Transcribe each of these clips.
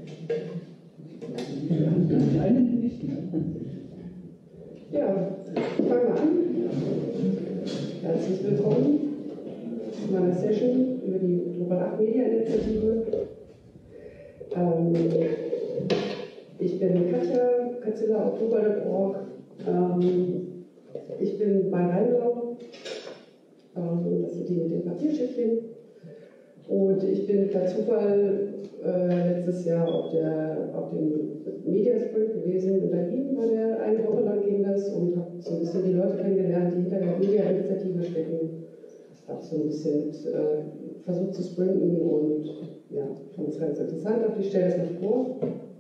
Ja, fangen wir an. Herzlich willkommen zu meiner Session über die Drupal 8 Media Initiative. Ich bin Katja auf Drupal.org. Ich bin bei Rheingau, das sind die mit dem Papierschiffchen. Und ich bin per Zufall letztes Jahr auf dem Media Sprint gewesen in Berlin, war der eine Woche lang ging das, und habe so ein bisschen die Leute kennengelernt, die hinter der Media-Initiative stecken. Habe so ein bisschen versucht zu sprinten und ja, fand es ganz interessant. Ich stelle das mal vor.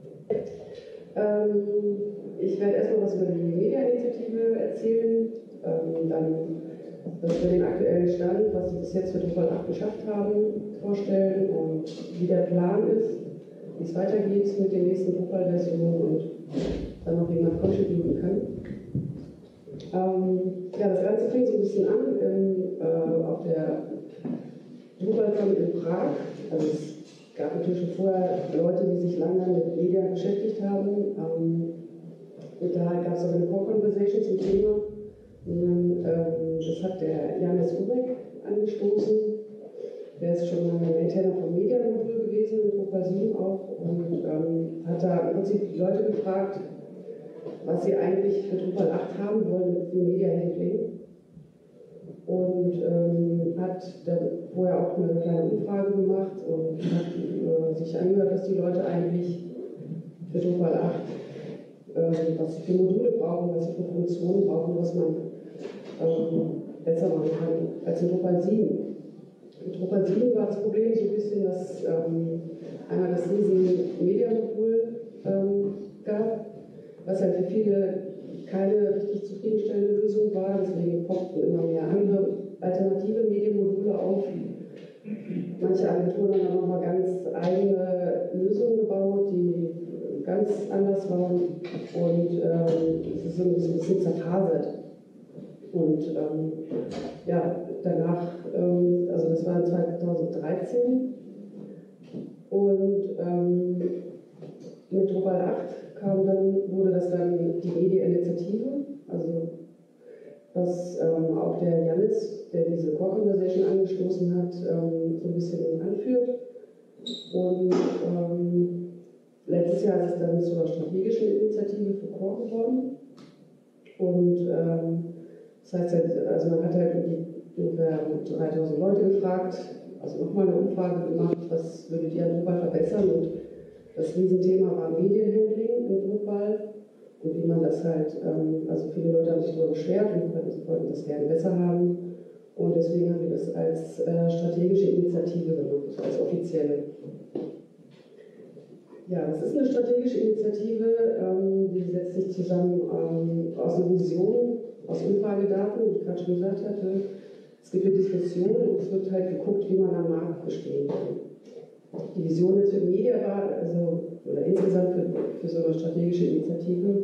Ich werde erstmal was über die Media-Initiative erzählen, dann was wir den aktuellen Stand, was sie bis jetzt für Drupal 8 geschafft haben, vorstellen und wie der Plan ist, wie es weitergeht mit den nächsten Drupal-Versionen und dann noch, wie man contributen kann. Ja, das Ganze fängt so ein bisschen an auf der DrupalCon in Prag. Also es gab natürlich schon vorher Leute, die sich lange mit Media beschäftigt haben. Und da gab es auch eine Core-Conversation zum Thema. Das hat der Janis Urek angestoßen. Der ist schon lange Maintainer vom Media-Modul gewesen, in Drupal 7 auch, und hat da im Prinzip die Leute gefragt, was sie eigentlich für Drupal 8 haben wollen für Media-Handling. Und hat dann vorher auch eine kleine Umfrage gemacht und hat sich angehört, was die Leute eigentlich für Drupal 8, was sie für Module brauchen, was sie für Funktionen brauchen, was man besser machen kann als in Drupal 7. In Drupal 7 war das Problem so ein bisschen, dass einmal das riesen Media-Modul gab, was halt für viele keine richtig zufriedenstellende Lösung war. Deswegen poppten immer mehr andere alternative Medienmodule auf. Manche Agenturen haben dann nochmal ganz eigene Lösungen gebaut, die ganz anders waren, und es ist so ein bisschen zerfasert. Und ja, danach, also das war 2013, und mit Drupal 8 wurde das dann die Media-Initiative, also was auch der Janis, der diese Core-Conversation angestoßen hat, so ein bisschen anführt. Und letztes Jahr ist es dann zur strategischen Initiative für Core geworden. Und das heißt, also man hat halt ungefähr 3000 Leute gefragt, also nochmal eine Umfrage gemacht, was würdet ihr an Drupal verbessern, und das Riesenthema war Medienhandling in Drupal und wie man das halt, also viele Leute haben sich darüber beschwert und wollten das gerne besser haben, und deswegen haben wir das als strategische Initiative gemacht, als offizielle. Ja, das ist eine strategische Initiative, die setzt sich zusammen aus einer Vision, aus Umfragedaten, wie ich gerade schon gesagt hatte. Es gibt eine Diskussion und es wird halt geguckt, wie man am Markt bestehen kann. Die Vision jetzt für Media war, oder insgesamt für so eine strategische Initiative,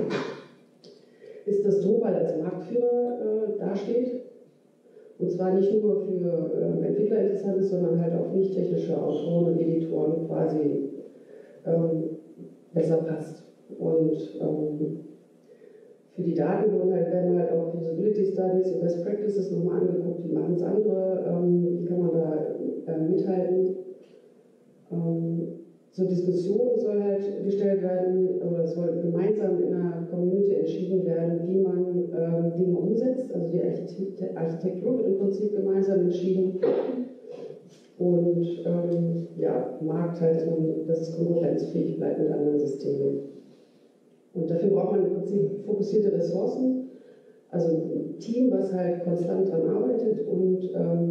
ist, dass Drupal als Marktführer dasteht. Und zwar nicht nur für Entwickler interessant ist, sondern halt auch nicht technische Autoren und Editoren quasi besser passt. Und für die Daten werden halt auch Usability Studies und Best Practices nochmal angeguckt, wie machen es andere, wie kann man da mithalten. Zur Diskussion soll halt gestellt werden, oder es soll gemeinsam in einer Community entschieden werden, wie man Dinge umsetzt. Also die Architektur wird im Prinzip gemeinsam entschieden. Und ja, Markt halt, dass es konkurrenzfähig bleibt mit anderen Systemen. Und dafür braucht man im Prinzip fokussierte Ressourcen, also ein Team, was halt konstant daran arbeitet, und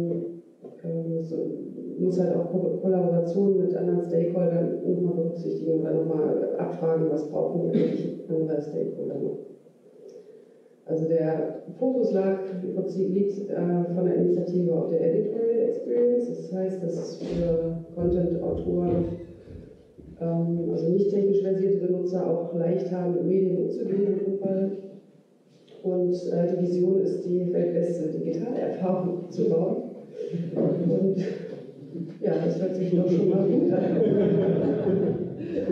muss halt auch Kollaborationen mit anderen Stakeholdern nochmal berücksichtigen oder nochmal abfragen, was brauchen die eigentlich andere Stakeholder noch. Also der Fokus im Prinzip liegt von der Initiative auf der Editorial Experience, das heißt, dass es für Content-Autoren, also nicht technisch versierte Benutzer, auch leicht haben, mit Medien umzugehen in Drupal. Und die Vision ist, die weltbeste digitale Erfahrung zu bauen. Und ja, das hört sich doch schon mal gut an.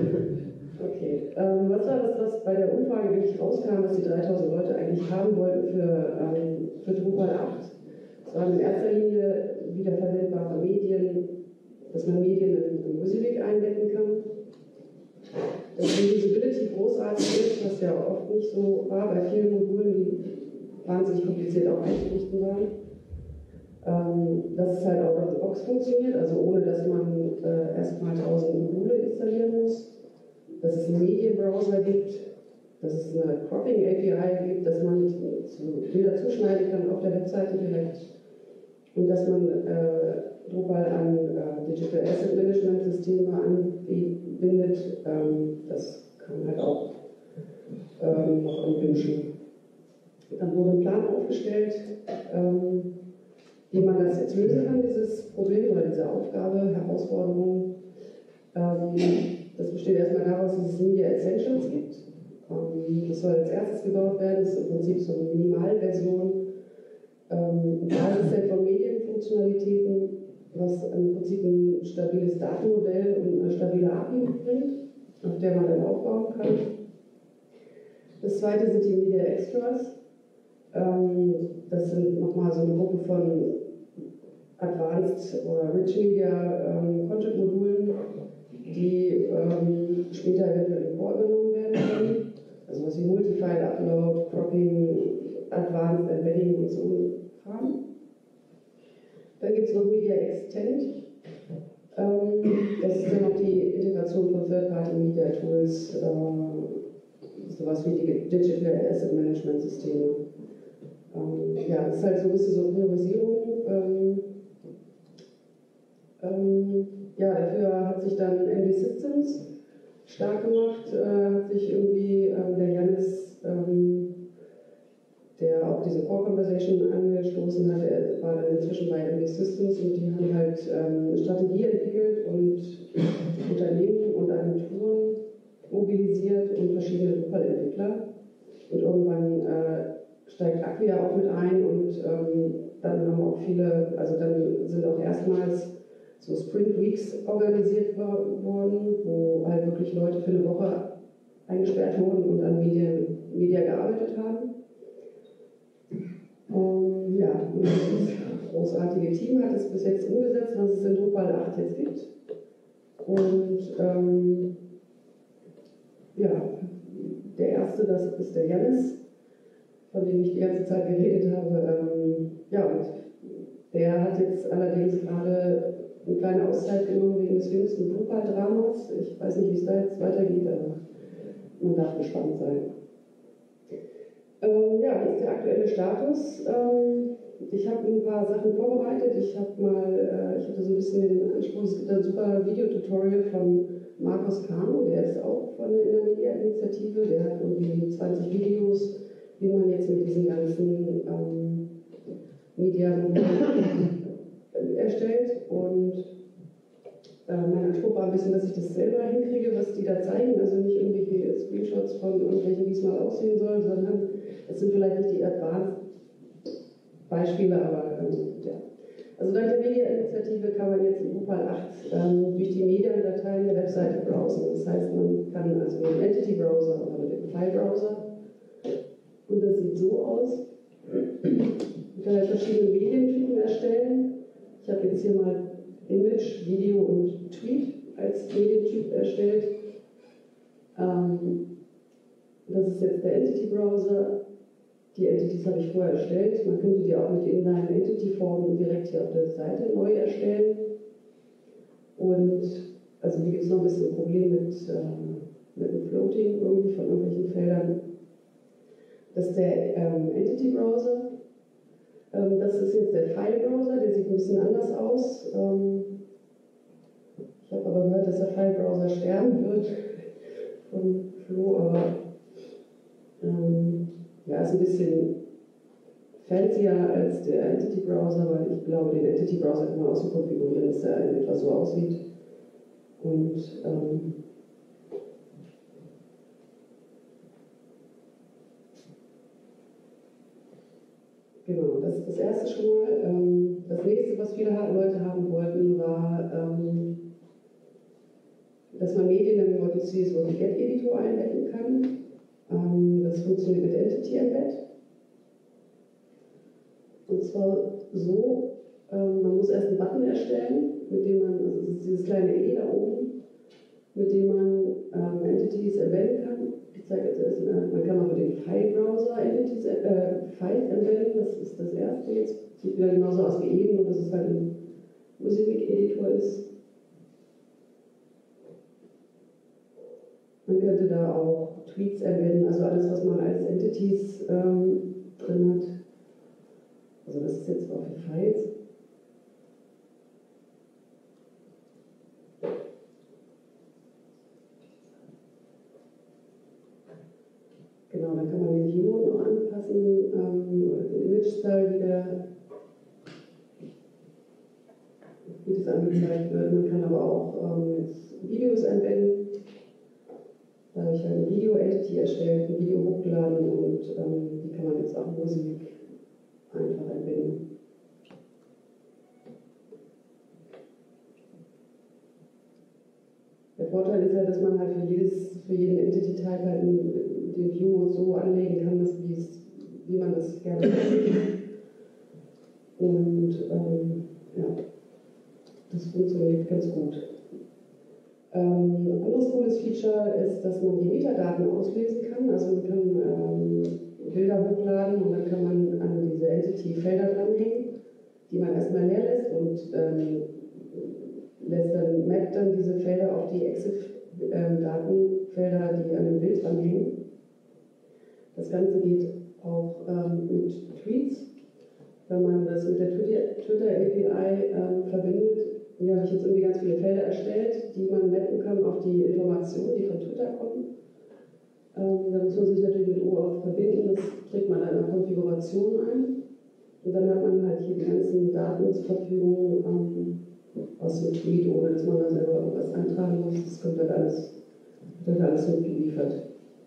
bei der Umfrage wirklich rauskam, was die 3000 Leute eigentlich haben wollten für Drupal 8. Es waren in erster Linie wiederverwendbare Medien, dass man Medien in Wysiwyg einbetten kann. Dass die Usability großartig ist, was ja oft nicht so war bei vielen Modulen, die wahnsinnig kompliziert auch einzurichten waren. Dass es halt auch out of the box funktioniert, also ohne dass man erstmal 1000 Module installieren muss. Dass es einen Medienbrowser gibt, dass es eine Cropping-API gibt, dass man Bilder zuschneiden kann auf der Webseite direkt und dass man Drupal an Digital Asset Management Systeme anbindet. Das kann halt auch noch anwünschen. Dann wurde ein Plan aufgestellt, wie man das jetzt lösen kann, dieses Problem oder diese Aufgabe, Herausforderung. Das besteht erstmal daraus, dass es Media Essentials gibt. Das soll als erstes gebaut werden. Das ist im Prinzip so eine Minimalversion, ein Basisset von Medienfunktionalitäten, was im Prinzip ein stabiles Datenmodell und eine stabile API mitbringt, auf der man dann aufbauen kann. Das zweite sind die Media Extras. Das sind nochmal so eine Gruppe von Advanced oder Rich Media Contrib-Modulen, die später eventuell in Core genommen werden können. Also was wie Multifile Upload, Cropping, Advanced Embedding und so Kram. Dann gibt es noch Media Extend. Das ist dann noch die Integration von Third-Party Media Tools, sowas wie die Digital Asset Management Systeme. Ja, das ist halt so ein bisschen so Priorisierung. Ja, dafür hat sich dann MD Systems stark gemacht, hat sich irgendwie der Jannis, der auch diese Core Conversation angestoßen hat, er war dann inzwischen bei MD Systems und die haben halt eine Strategie entwickelt und Unternehmen und Agenturen mobilisiert und verschiedene Drupal-Entwickler. Und irgendwann steigt Acquia auch mit ein und dann haben auch viele, also dann sind auch erstmals so Sprint Weeks organisiert worden, wo halt wirklich Leute für eine Woche eingesperrt wurden und an Media gearbeitet haben. Ja, und das großartige Team hat es bis jetzt umgesetzt, was es in Drupal 8 jetzt gibt. Und ja, der erste, das ist der Jannis, von dem ich die ganze Zeit geredet habe. Ja, und der hat jetzt allerdings gerade eine kleine Auszeit genommen wegen des jüngsten Drupal-Dramas. Ich weiß nicht, wie es da jetzt weitergeht, aber man darf gespannt sein. Ja, das ist der aktuelle Status. Ich habe ein paar Sachen vorbereitet. Ich hatte so ein bisschen den Anspruch, es gibt ein super Videotutorial von Markus Kano, der ist auch von der Innermedia-Initiative. Der hat irgendwie 20 Videos, wie man jetzt mit diesen ganzen Media-Modulen erstellt. Und mein Anspruch war ein bisschen, dass ich das selber hinkriege, was die da zeigen. Also nicht irgendwelche Screenshots von irgendwelchen, wie es mal aussehen soll, sondern das sind vielleicht nicht die Advanced Beispiele, aber ja. Also dank der Media-Initiative kann man jetzt in Drupal 8 durch die Mediendateien der Webseite browsen. Das heißt, man kann also mit dem Entity-Browser oder mit dem File-Browser, und das sieht so aus, man kann halt verschiedene Medientypen erstellen. Ich habe jetzt hier mal Image, Video und Tweet als Medientyp erstellt. Das ist jetzt der Entity-Browser. Die Entities habe ich vorher erstellt. Man könnte die auch mit inline Entity-Formen direkt hier auf der Seite neu erstellen. Und also hier gibt es noch ein bisschen ein Problem mit dem Floating irgendwie von irgendwelchen Feldern. Das ist der Entity-Browser. Das ist jetzt der File-Browser, der sieht ein bisschen anders aus. Ich habe aber gehört, dass der File-Browser sterben wird von Flo, aber ja, ist ein bisschen fancier als der Entity-Browser, weil ich glaube, den Entity-Browser kann man auch so konfigurieren, dass er in etwa so aussieht. Und genau, das ist das erste schon mal. Das nächste, was viele Leute haben wollten, war, dass man Medien im Multi-CSV Get-Editor einbetten kann. Das funktioniert mit Entity Embed. Und zwar so, man muss erst einen Button erstellen, mit dem man, also das ist dieses kleine E da oben, mit dem man Entities embedden kann. Ich zeige jetzt erst, man kann auch mit dem File-Browser Files embedden, das ist das erste jetzt. Sieht wieder genauso aus wie eben, nur dass es halt ein Musikeditor ist. Man könnte da auch Tweets embedden, also alles, was man als Entities drin hat. Also das ist jetzt auch für Files. Genau, dann kann man den View noch anpassen, oder den Image-Style wieder, wie das angezeigt wird. Man kann aber auch jetzt Videos embedden. Da habe ich halt eine Video-Entity erstellt, ein Video hochgeladen und die kann man jetzt auch Musik einfach embedden. Der Vorteil ist halt, dass man halt für jeden Entity-Type halt den View so anlegen kann, wie man das gerne hat. Und ja, das funktioniert ganz gut. Ein anderes cooles Feature ist, dass man die Metadaten auslesen kann. Also man kann Bilder hochladen und dann kann man an diese Entity-Felder dranhängen, die man erstmal leer lässt und mappt dann diese Felder auf die EXIF-Datenfelder, die an dem Bild dranhängen. Das Ganze geht auch mit Tweets. Wenn man das mit der Twitter-API verbindet, hier habe ich jetzt irgendwie ganz viele Felder erstellt, die man mappen kann auf die Informationen, die von Twitter kommen. Da muss man sich natürlich mit OAuth verbinden, das trägt man in einer Konfiguration ein. Und dann hat man halt hier die ganzen Daten zur Verfügung aus dem Tweet, ohne dass man da selber irgendwas eintragen muss. Das kommt halt alles mitgeliefert.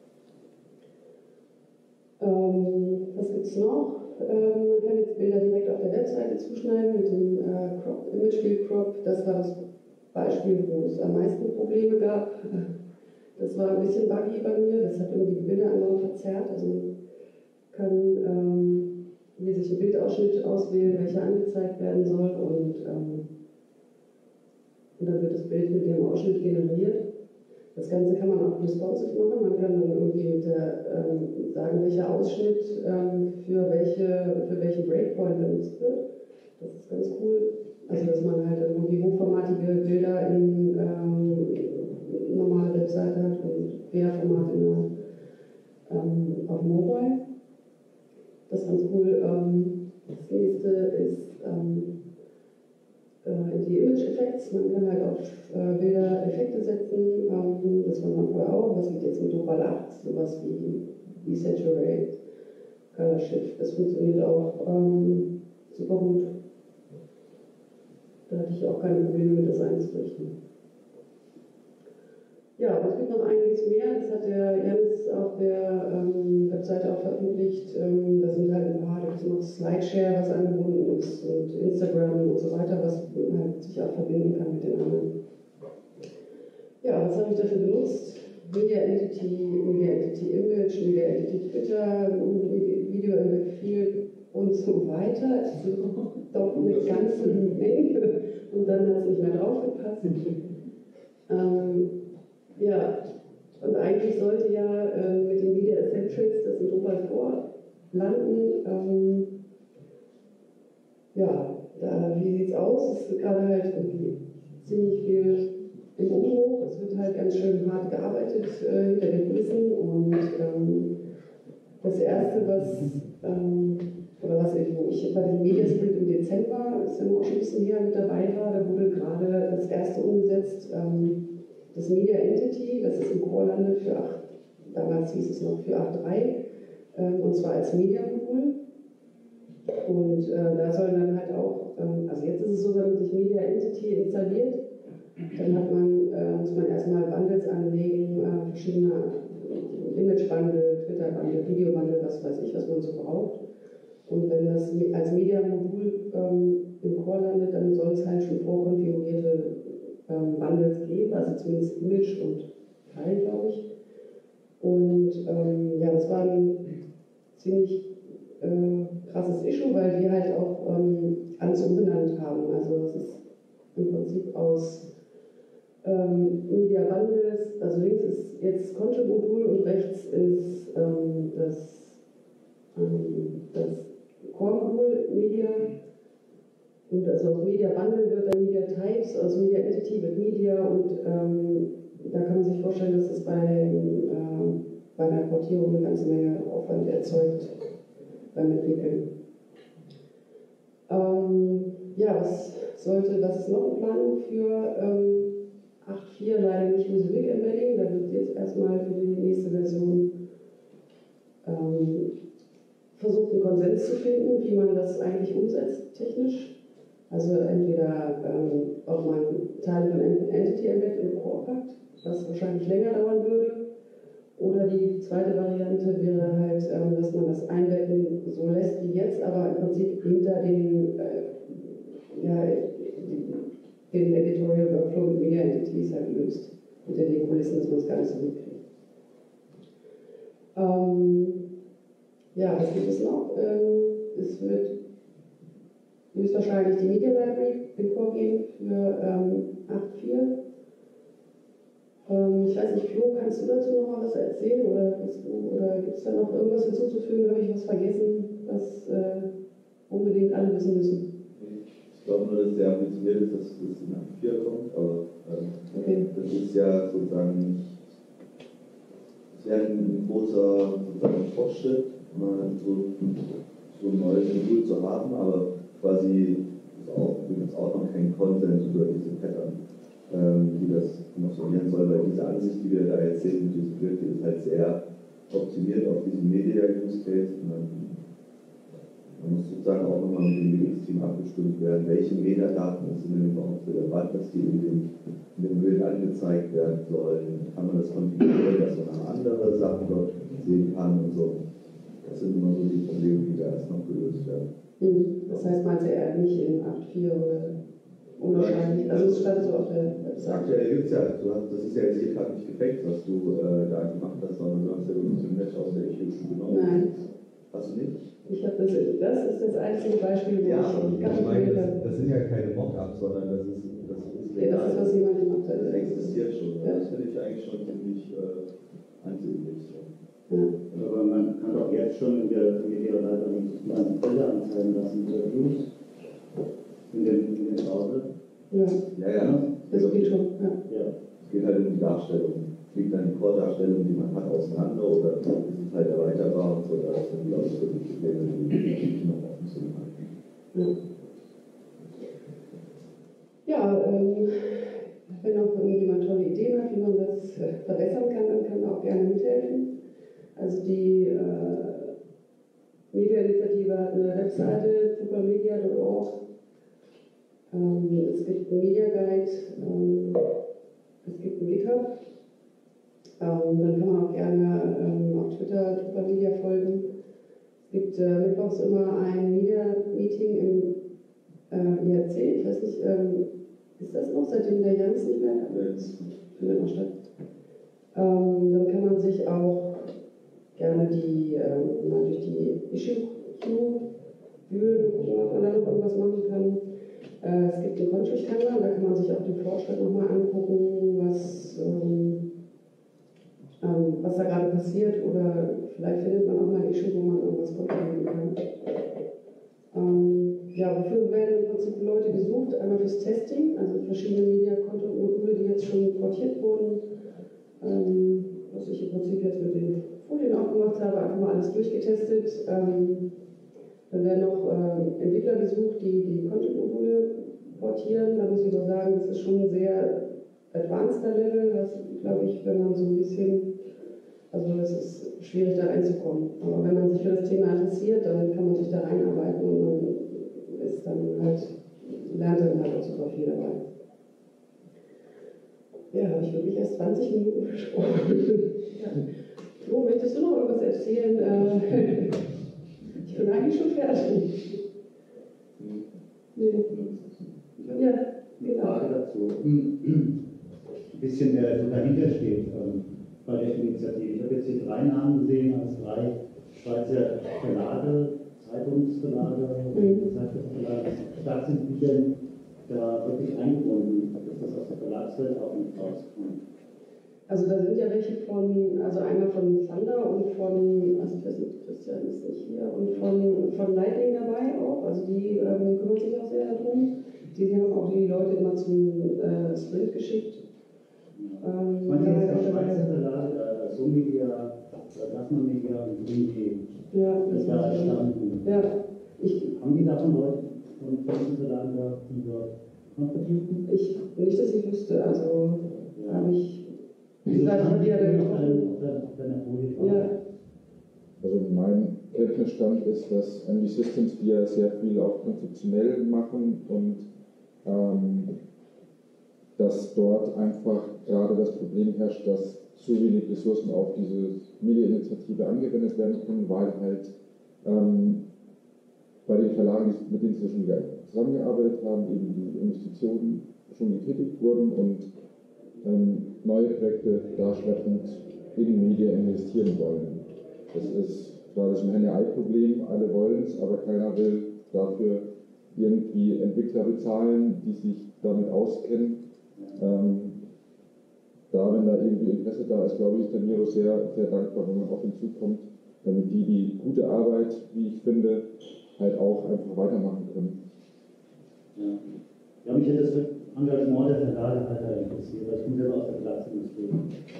Was gibt es noch? Man kann jetzt Bilder direkt auf der Webseite zuschneiden mit dem Image Field Crop. Das war das Beispiel, wo es am meisten Probleme gab. Das war ein bisschen buggy bei mir. Das hat irgendwie die Bilder andauernd verzerrt. Also man kann hier sich einen Bildausschnitt auswählen, welcher angezeigt werden soll. Und dann wird das Bild mit dem Ausschnitt generiert. Das Ganze kann man auch responsive machen. Man kann dann irgendwie sagen, welcher Ausschnitt für welchen Breakpoint benutzt wird. Das ist ganz cool. Also, dass man halt irgendwie hochformatige Bilder in normale Webseite hat und querformat auf Mobile. Das ist ganz cool. Das nächste ist die Image Effects. Man kann halt auf Bilder Effekte setzen. Das war man vorher auch. Das geht jetzt mit Drupal 8, sowas wie Saturate, Color Shift. Das funktioniert auch super gut. Da hatte ich auch keine Probleme mit, das einzurichten. Ja, es gibt noch einiges mehr. Das hat der Janis auf der Webseite auch veröffentlicht. Da sind halt ein paar, da gibt es noch Slideshare, was angebunden ist, und Instagram und so weiter, was man halt sich auch verbinden kann mit den anderen. Ja, was habe ich dafür benutzt? Media Entity Image, Media Entity Twitter, Video Embed Field und so weiter. Also doch eine ganze Menge. Und dann hat es nicht mehr draufgepasst. Ja, und eigentlich sollte ja mit den Media Essentials das in Drupal 4 landen. Ja, wie sieht es aus? Es ist gerade halt irgendwie ziemlich viel im Umbruch. Es wird halt ganz schön hart gearbeitet hinter den Kulissen. Und das Erste, wo ich bei dem Mediasprint im Dezember, ist ja noch schon ein bisschen her, mit dabei war, da wurde gerade das Erste umgesetzt. Das Media Entity, das ist im Core landet für 8, damals hieß es noch für 8.3, und zwar als Media-Modul. Und da soll dann halt auch, also jetzt ist es so, wenn man sich Media Entity installiert, dann muss man erstmal Bundles anlegen, verschiedene Image-Bundle, Twitter-Bundle, Video-Bundle, was weiß ich, was man so braucht. Und wenn das als Media-Modul im Core landet, dann soll es halt schon vorkonfigurierte Bundles geben, also zumindest Image und File, glaube ich. Und ja, das war ein ziemlich krasses Issue, weil wir halt auch alles umbenannt haben. Also es ist im Prinzip aus Media Bundles, also links ist jetzt Contrib-Modul und rechts ist das Core-Modul Media. Und also aus Media Bundle wird dann Media Types, aus Media Entity wird Media und da kann man sich vorstellen, dass es bei einer Portierung eine ganze Menge Aufwand erzeugt beim Entwickeln. Ja, was ist noch in Planung für 8.4? Leider nicht Music Embedding, da wird jetzt erstmal für die nächste Version versucht, einen Konsens zu finden, wie man das eigentlich umsetzt technisch. Also entweder ob man Teile von Entity Embed in Core packt, was wahrscheinlich länger dauern würde, oder die zweite Variante wäre halt, dass man das Einbetten so lässt wie jetzt, aber im Prinzip hinter den Editorial Workflow mit Media Entities halt löst. Hinter den Kulissen, dass man es gar nicht so mitkriegt. Ja, was gibt es noch? Es wird höchstwahrscheinlich die Media Library in Core geben für 8.4. Ich weiß nicht, Flo, kannst du dazu noch mal was erzählen? Oder gibt es da noch irgendwas hinzuzufügen? Habe ich was vergessen, was unbedingt alle wissen müssen? Ich glaube nur, dass sehr ambitioniert ist, dass es in 8.4 kommt, aber okay. Das ist ja sozusagen, es wäre ein großer sozusagen Fortschritt, so ein neues Modul zu haben, aber quasi gibt es auch noch keinen Konsens über diese Pattern, die das funktionieren soll, weil diese Ansicht, die wir da jetzt sehen, die ist halt sehr optimiert auf diesen Media-Use-Case. Man muss sozusagen auch nochmal mit dem Linux-Team abgestimmt werden, welche Metadaten sind denn überhaupt relevant, dass die in dem Bild angezeigt werden sollen. Kann man das konfigurieren, dass man auch andere Sachen dort sehen kann und so. Das sind immer so die Probleme, die da erst noch gelöst werden. Das heißt, meinst du eher nicht in 8.4 oder unwahrscheinlich? Also es stand so auf der Website. Aktuell gibt es ja, das ist ja jetzt hier gerade nicht gefaked, was du da gemacht hast, sondern du hast ja wirklich ein Match aus der Issue genommen. Nein. Hast du nicht? Ich habe das ist das einzige Beispiel, wo ja, ich ich meine, das sind ja keine Mockups, sondern das ist ja, das ist, was jemand gemacht hat. Das existiert schon. Ja. Das finde ich eigentlich schon ziemlich ansehnlich. Ja. Aber man kann doch jetzt schon in der Medialeitung die Bilder anzeigen lassen, Views in den Browser. Ja. Das geht schon. Ja. Es geht halt um die Darstellung. Fliegt dann die Core-Darstellung, die man hat, auseinander oder ist es halt erweiterbar und so. Da sind die auch wirklich Probleme, die noch offen sind. Ja, wenn noch irgendjemand tolle Ideen hat, wie man das verbessern kann, dann kann man auch gerne mithelfen. Also die Media-Initiative hat eine Webseite, drupalmedia.org. Es gibt einen Media Guide, es gibt ein GitHub. Dann kann man auch gerne auf Twitter Drupal-Media folgen. Es gibt mittwochs immer ein Media-Meeting im IRC. Ich weiß nicht, ist das noch, seitdem der Jans nicht mehr findet noch statt? Dann kann man sich auch gerne mal durch die Issue-Queue wühlen und gucken, ob man da noch irgendwas machen kann. Es gibt den Contrib-Kanal, da kann man sich auch den Fortschritt nochmal angucken, was da gerade passiert, oder vielleicht findet man auch mal ein Issue, wo man irgendwas kontrollieren kann. Ja, wofür werden im Prinzip Leute gesucht? Einmal fürs Testing, also verschiedene Media-Content-Module, die jetzt schon portiert wurden, was ich im Prinzip jetzt mit den Folien auch gemacht habe, einfach mal alles durchgetestet. Dann werden noch Entwickler gesucht, die Content-Module portieren. Da muss ich aber sagen, das ist schon ein sehr advanceder Level, was, glaube ich, wenn man so ein bisschen, also es ist schwierig da reinzukommen. Aber wenn man sich für das Thema interessiert, dann kann man sich da reinarbeiten und man ist dann halt, lernt dann halt auch super viel dabei. Ja, habe ich wirklich erst 20 Minuten gesprochen. Ja. Flo, möchtest du noch irgendwas erzählen? Ich bin eigentlich schon fertig. Nee. Ja, Eine Frage dazu. Ein bisschen, wer so dahinter steht bei der Initiative. Ich habe jetzt hier drei Namen gesehen, als drei Schweizer Verlage, Zeitungsverlage, Zeitschriftenverlage. Stark sind die denn da wirklich eingebunden? Ist das aus der Verlagswelt auch nicht rausgekommen? Also da sind ja welche von, also einmal von Thunder und von, also ich weiß nicht, Christian ist nicht hier, und von Lightning dabei auch, also die kümmern sich auch sehr darum. Die haben auch die Leute immer zum Sprint geschickt. Man kennt ja Schweizer Verlage, Somedia, Gassmann Media und Green. Ja, das war entstanden. Ja. Haben die davon Leute von diesen Verlagen da, die dort kontributen? Nicht, dass ich wüsste, also habe ich. Wie gesagt, ich habe ja ja. Also mein Kenntnisstand ist, dass die Systems, die ja sehr viel auch konzeptionell machen und dass dort einfach gerade das Problem herrscht, dass zu wenig Ressourcen auf diese Media-Initiative angewendet werden können, weil halt bei den Verlagen, mit denen sie schon zusammengearbeitet haben, eben die Investitionen schon getätigt wurden und neue Projekte da schleppend in Media investieren wollen. Das ist zwar das Henne-Ei-Problem, alle wollen es, aber keiner will dafür irgendwie Entwickler bezahlen, die sich damit auskennen. Wenn da irgendwie Interesse da ist, glaube ich, ist der Miro sehr, sehr dankbar, wenn man auf ihn zukommt, damit die gute Arbeit, wie ich finde, halt auch einfach weitermachen können. Ja, mich hätte das Engagement der Verlage halt interessiert, weil ich komme selber aus der Verlagsindustrie.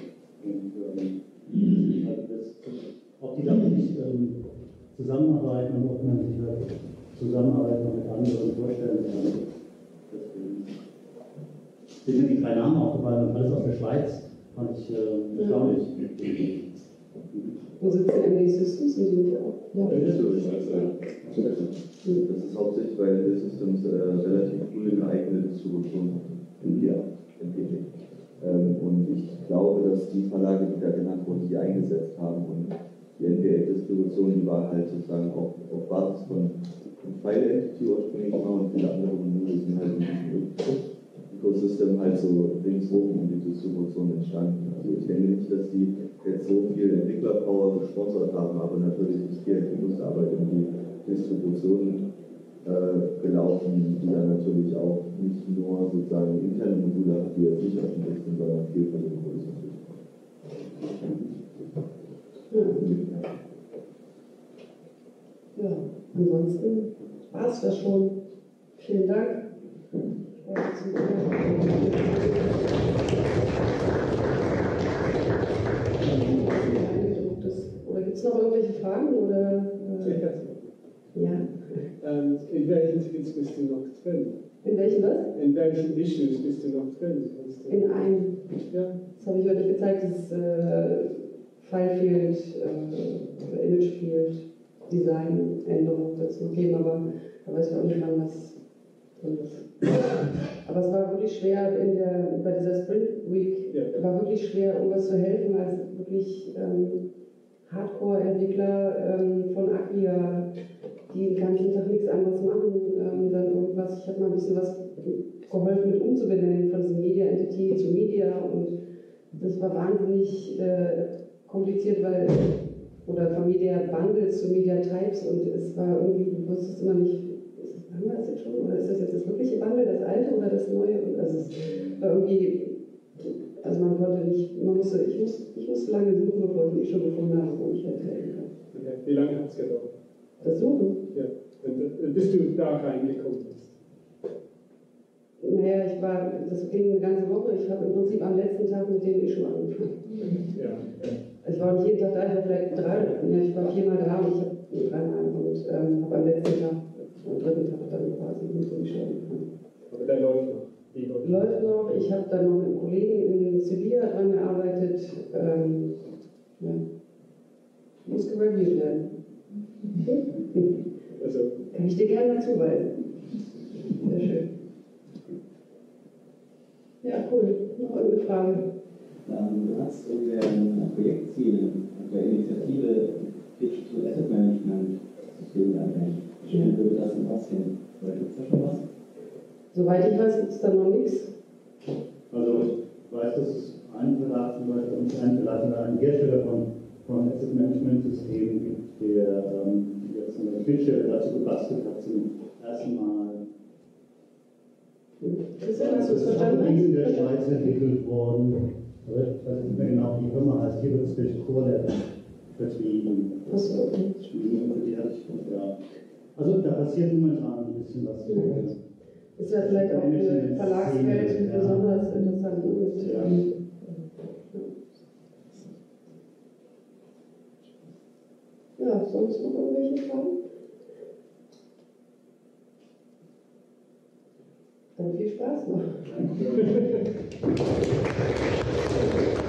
Und ob die da nicht zusammenarbeiten und ob man sich halt Zusammenarbeit noch mit anderen vorstellen kann. Sind mir die drei Namen aufgefallen und alles aus der Schweiz, fand ich erstaunlich. Wo sitzen MD Systems? Sind die nicht auch? Ja, das ist hauptsächlich, weil MD Systems relativ cool eine eigene Distribution entwickelt. Und ich glaube, dass die Verlage, die da genannt wurden, die eingesetzt haben. Und die NPA-Distribution, die war halt sozusagen auf Basis von File Entity ursprünglich mal und viele andere Module sind halt in diesem Ökosystem halt so ringsherum um die Distribution entstanden. Also ich denke nicht, dass die jetzt so viel Entwicklerpower gesponsert haben, aber natürlich ist viel Entwicklungsarbeit in die Distribution gelaufen, die dann natürlich auch nicht nur sozusagen interne Module hat, die jetzt nicht öffentlich sind, sondern viel von den größeren. Ja, ansonsten war es das schon. Vielen Dank. Oder gibt es noch irgendwelche Fragen? Oder, ja. In welchen Tickets bist du noch drin? In welchen was? In welchen Issues bist du noch drin? In einem. Ja. Das habe ich heute nicht gezeigt, das File Field, Image Field, Design, Änderungen dazu geben, aber da weiß ich auch nicht, wann das drin ist. Aber es war wirklich schwer bei dieser Sprint Week, war wirklich schwer, irgendwas zu helfen, als wirklich Hardcore-Entwickler von Acquia, die den ganzen Tag nichts anderes machen, dann irgendwas, ich habe mal ein bisschen was geholfen mit umzubenennen von diesem Media Entity zu Media und das war wahnsinnig kompliziert, oder von Media Bundles zu Media Types und es war irgendwie, du wusstest immer nicht, haben wir das jetzt schon oder ist das jetzt das wirkliche Bundle, das alte oder das neue? Und also es war irgendwie, also man konnte nicht, ich musste lange suchen, bevor ich mich schon gefunden habe, wo ich hätte helfen kann. Okay. Wie lange hat es gedauert? Das Suchen? Ja, bis du da reingekommen bist. Naja, das ging eine ganze Woche. Ich habe im Prinzip am letzten Tag mit dem schon angefangen. Ja. Ich war nicht jeden Tag da, ich war vielleicht ich war 4-mal da und ich habe 3-mal und habe am letzten Tag, am dritten Tag dann quasi mit dem schon angefangen. Aber der läuft noch. Läuft noch. Ich habe dann noch mit einem Kollegen in Sevilla dran gearbeitet. Muss gereviewt werden. Also. Kann ich dir gerne dazu weisen. Sehr schön. Ja, cool. Noch irgendeine Frage? Du hast in den Projektzielen der Initiative Digital Asset Management System erwähnt. Wie würde das denn aussehen? Gibt es da schon was? Soweit ich weiß, gibt es da noch nichts. Also ich weiß, dass es ein Verlag zum Beispiel, ein Hersteller von von Asset Management Systemen gibt, der jetzt eine Schnittstelle dazu gebastelt hat, zum ersten Mal. Christian, hast du es Das ist verstanden? in der Schweiz entwickelt worden. Ich weiß nicht mehr genau, wie die Firma heißt. Hier wird es durch Core vertrieben. Achso, okay. Ja. Also da passiert momentan ein bisschen was. Ist ja vielleicht auch eine Verlagswelt besonders interessant. Ja. Ja, sonst noch irgendwelche Fragen? Dann viel Spaß noch.